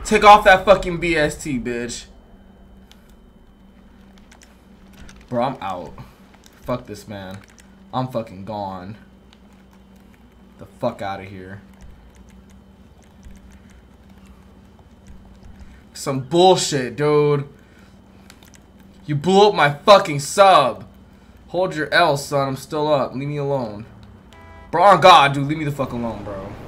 Take off that fucking BST, bitch. Bro, I'm out. Fuck this, man. I'm fucking gone. The fuck out of here. Some bullshit, dude. You blew up my fucking sub. Hold your L, son. I'm still up. Leave me alone. Bro, on God, dude. Leave me the fuck alone, bro.